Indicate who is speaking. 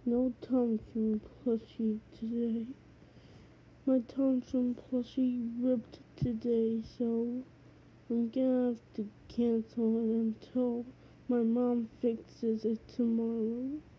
Speaker 1: No Thompson plushie today. My Thompson plushie ripped today, so I'm gonna have to cancel it until my mom fixes it tomorrow.